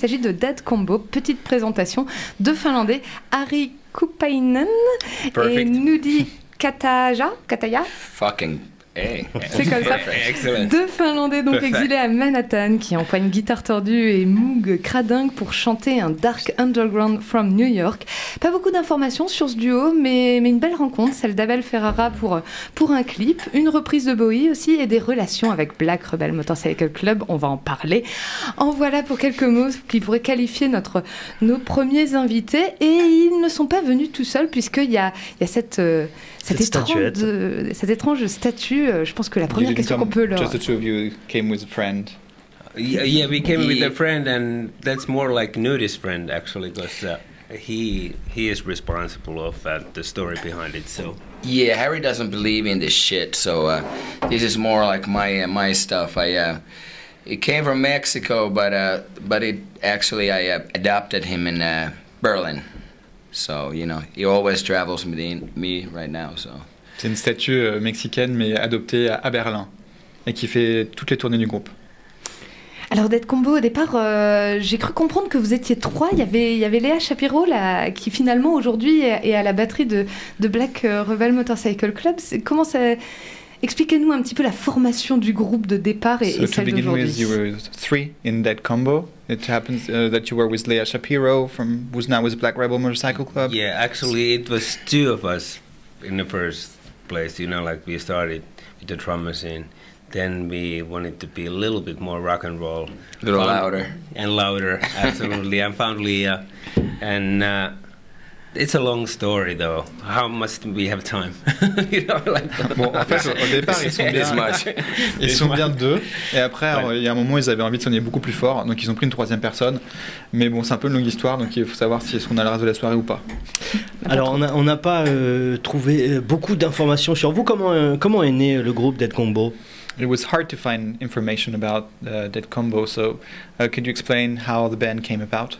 Il s'agit de Dead Combo, petite présentation de Finlandais Ari Kupainen et Nudi Kataja. Fucking hey. C'est comme ça. Deux Finlandais donc exilés à Manhattan qui empoignent guitare tordue et Moog cradingue pour chanter un dark underground from New York. Pas beaucoup d'informations sur ce duo, mais une belle rencontre, celle d'Abel Ferrara pour un clip, une reprise de Bowie aussi et des relations avec Black Rebel Motorcycle Club, on va en parler. En voilà pour quelques mots qui pourraient qualifier nos premiers invités, et ils ne sont pas venus tout seuls puisqu'il y a cette étrange statue. Je pense que la première question qu'on peut leur... Just the two of you came with a friend. Yeah, we came with a friend, and that's more like Nudi's friend actually, because he is responsible of the story behind it. So yeah, Harry doesn't believe in this shit, so this is more like my stuff. It came from Mexico, but it actually I adopted him in Berlin. So you know, he always travels with me right now. So. C'est une statue mexicaine mais adoptée à Berlin et qui fait toutes les tournées du groupe. Alors Dead Combo, au départ, j'ai cru comprendre que vous étiez trois. Il y avait Léa Shapiro là, qui finalement aujourd'hui est à la batterie de Black Rebel Motorcycle Club. Comment ça... Expliquez-nous un petit peu la formation du groupe de départ et celle d'aujourd'hui. So to begin with, you were three in Dead Combo. It happens that you were with Léa Shapiro, who's now with Black Rebel Motorcycle Club. Yeah, actually it was two of us in the first place, you know, like we started with the drum machine, then we wanted to be a little bit more rock and roll, a little louder and louder, absolutely. And found Leah, and it's a long story though. How much do we have time? You know, like... Bon, en fait, au départ, ils sont bien deux. Et après, il y a un moment, ils avaient envie de sonner beaucoup plus fort. Donc, ils ont pris une troisième personne. Mais bon, c'est un peu une longue histoire. Donc, il faut savoir si est-ce qu'on a le reste de la soirée ou pas. Alors, on n'a pas trouvé beaucoup d'informations sur vous. Comment est né le groupe Dead Combo? It was hard to find information about Dead Combo. So, could you explain how the band came about?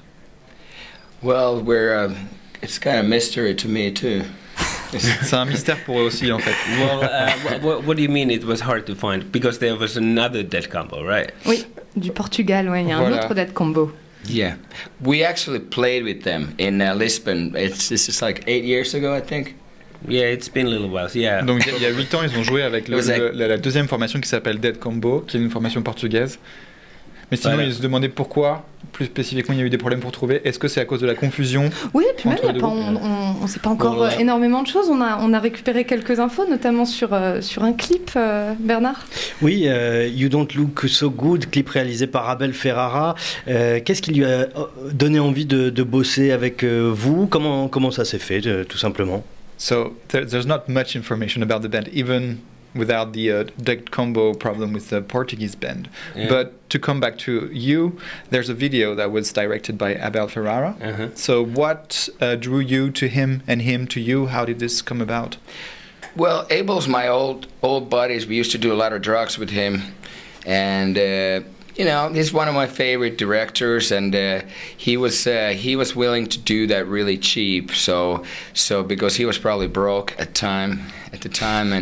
Well, it's kind of mystery to me too. C'est un mystère pour eux aussi en fait. Well, what do you mean it was hard to find? Because there was another Dead Combo, right? Oui, du Portugal, ouais, il y a un autre Dead Combo. Yeah, we actually played with them in Lisbon. This is like 8 years ago, I think. Yeah, it's been a little while. Yeah. Donc il y a 8 ans, ils ont joué avec la deuxième formation qui s'appelle Dead Combo, qui est une formation portugaise. Mais sinon, ils se demandaient pourquoi, plus spécifiquement, il y a eu des problèmes pour trouver. Est-ce que c'est à cause de la confusion? Oui, et puis même, on ne sait pas encore énormément de choses. On a récupéré quelques infos, notamment sur un clip, Bernard. Oui, You Don't Look So Good, clip réalisé par Abel Ferrara. Qu'est-ce qui lui a donné envie de bosser avec vous? Comment ça s'est fait, tout simplement? So, there's not much information about the band, even without the Dead Combo problem with the Portuguese band. Yeah. But to come back to you, there's a video that was directed by Abel Ferrara. So what drew you to him and him to you? How did this come about? Well, Abel's my old buddies. We used to do a lot of drugs with him. And, you know, he's one of my favorite directors, and he was willing to do that really cheap. So because he was probably broke at the time,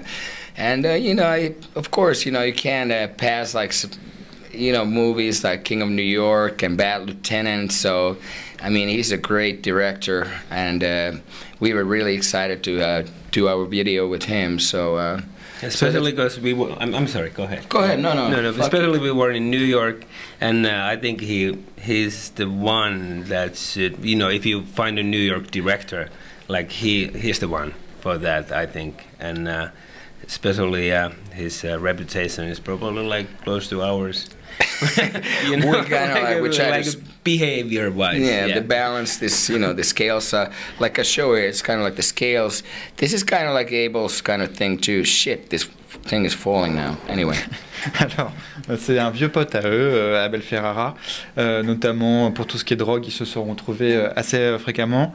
and you know, of course, you know, you can't pass like, you know, movies like King of New York and Bad Lieutenant. So, I mean, he's a great director, and we were really excited to do our video with him. So. Especially because we were, I'm sorry, go ahead. Go ahead, no. Especially we were in New York, and I think he's the one that should, you know, if you find a New York director, like he's the one for that, I think. And especially his reputation is probably like close to ours. You know, we kind of like, we try like to behavior-wise. Yeah, the balance, this, you know, the scales. Like I show here, it's kind of like the scales. This is kind of like Abel's kind of thing too. Shit, this thing is falling now. Anyway. Alors, c'est un vieux pote à eux, Abel Ferrara, notamment pour tout ce qui est drogue, ils se sont retrouvés assez fréquemment.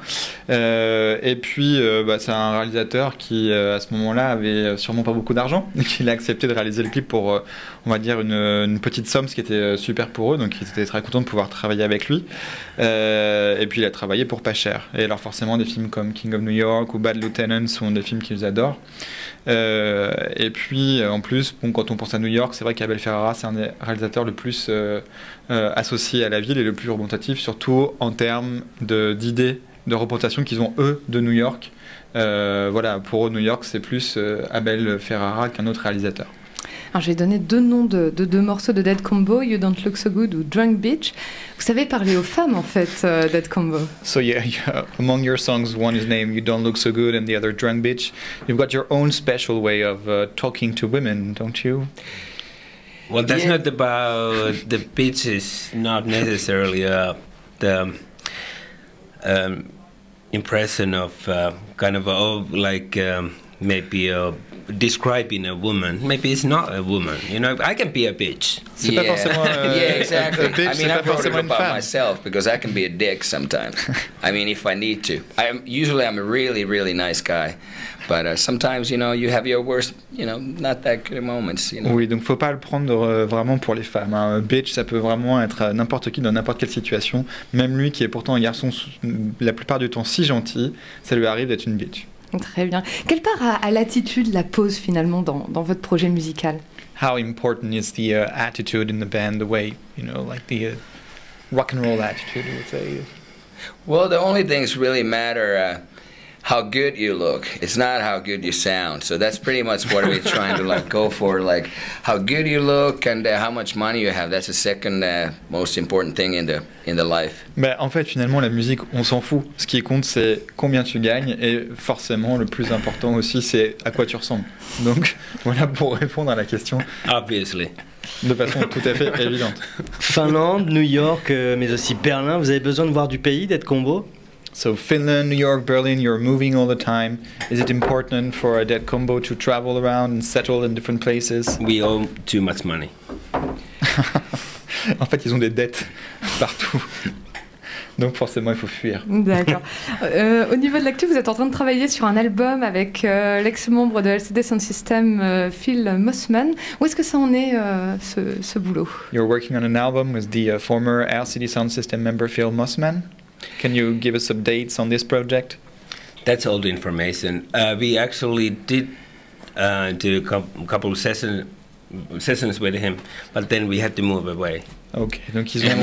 Et puis, c'est un réalisateur qui, à ce moment-là, avait sûrement pas beaucoup d'argent, donc il a accepté de réaliser le clip pour, on va dire, une petite somme album, ce qui était super pour eux, donc ils étaient très contents de pouvoir travailler avec lui. Et puis il a travaillé pour pas cher. Et alors forcément des films comme King of New York ou Bad Lieutenant sont des films qu'ils adorent. Et puis en plus, bon, quand on pense à New York, c'est vrai qu'Abel Ferrara c'est un des réalisateurs le plus associé à la ville et le plus représentatif, surtout en termes d'idées de représentation qu'ils ont eux de New York. Voilà, pour eux New York c'est plus Abel Ferrara qu'un autre réalisateur. Alors, je vais donner deux noms de deux morceaux de Dead Combo, You Don't Look So Good ou Drunk Bitch. Vous savez parler aux femmes en fait, Dead Combo. So yeah, among your songs, one is named You Don't Look So Good and the other Drunk Bitch. You've got your own special way of talking to women, don't you? Well, that's not about the bitches, not necessarily the impression of kind of like maybe describing a woman. Maybe it's not a woman. You know, I can be a bitch. Yeah, yeah, exactly. Bitch, I mean, I wrote it about myself because I can be a dick sometimes. I mean, if I need to. I'm a really, really nice guy. But sometimes, you know, you have your worst, you know, not that good moments. You know? Oui, donc faut pas le prendre vraiment pour les femmes. Hein. Bitch, ça peut vraiment être n'importe qui dans n'importe quelle situation. Même lui, qui est pourtant un garçon la plupart du temps si gentil, ça lui arrive d'être une bitch. Très bien. Quelle part a l'attitude, la pose finalement dans votre projet musical? How important is the attitude in the band, the way, you know, like the rock and roll attitude, you would say? Well, the only things really matter how good you look. It's not how good you sound. So that's pretty much what we're trying to like go for, like how good you look and how much money you have. That's the second most important thing in the life. Ben, en fait, finalement, la musique, on s'en fout. Ce qui compte, c'est combien tu gagnes et forcément, le plus important aussi, c'est à quoi tu ressembles. Donc, voilà pour répondre à la question. Obviously. De façon tout à fait évidente. Finlande, New York, mais aussi Berlin. Vous avez besoin de voir du pays, Dead Combo? So Finland, New York, Berlin, you're moving all the time. Is it important for a Dead Combo to travel around and settle in different places? We owe too much money. En fait, ils ont des dettes partout. Donc forcément, il faut fuir. D'accord. Au niveau de l'actu, vous êtes en train de travailler sur un album avec l'ex-membre de LCD Sound System, Phil Mossman. Où est-ce que ça en est, ce boulot? You're working on an album with the former LCD Sound System member Phil Mossman. Can you give us updates on this project? That's all the information. We actually did do a couple of sessions with him, but then we had to move away. Ok, donc ils ont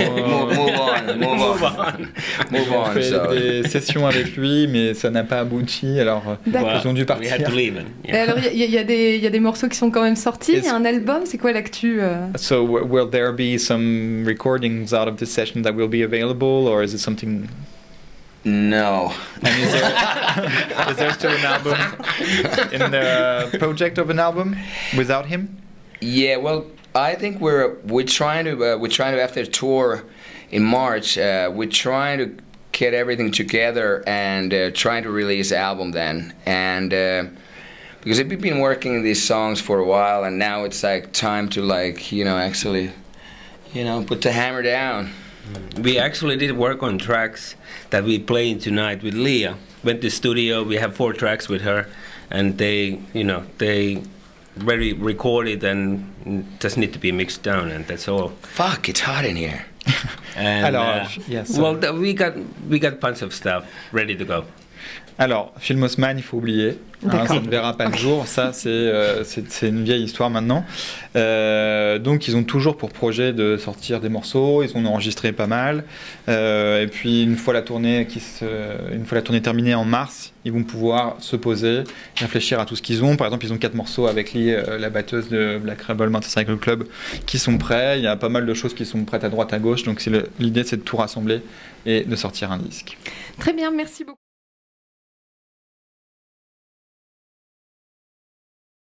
move on. fait des sessions avec lui, mais ça n'a pas abouti, alors ils ont dû partir. We had to leave. Yeah. Et alors il y a des morceaux qui sont quand même sortis, il y a un album, c'est quoi l'actu? So will there be some recordings out of this session that will be available, or is it something? No. And is there still an album in the project of an album without him? Yeah, well, I think we're trying to after the tour in March, we're trying to get everything together and trying to release an album then. And because we've been working these songs for a while, and now it's like time to like actually put the hammer down. We actually did work on tracks that we playing tonight with Leah. Went to the studio. We have 4 tracks with her, and they very recorded and just need to be mixed down, and that's all. Fuck, it's hot in here. And, yes. Well, we got a bunch of stuff ready to go. Alors, Phil Mossman, il faut oublier, hein, ça ne verra pas le jour, ça c'est une vieille histoire maintenant. Donc ils ont toujours pour projet de sortir des morceaux, ils ont enregistré pas mal, et puis une fois la tournée terminée en mars, ils vont pouvoir se poser, réfléchir à tout ce qu'ils ont. Par exemple, ils ont 4 morceaux avec la batteuse de Black Rebel Motorcycle Club qui sont prêts, il y a pas mal de choses qui sont prêtes à droite à gauche, donc l'idée c'est de tout rassembler et de sortir un disque. Très bien, merci beaucoup.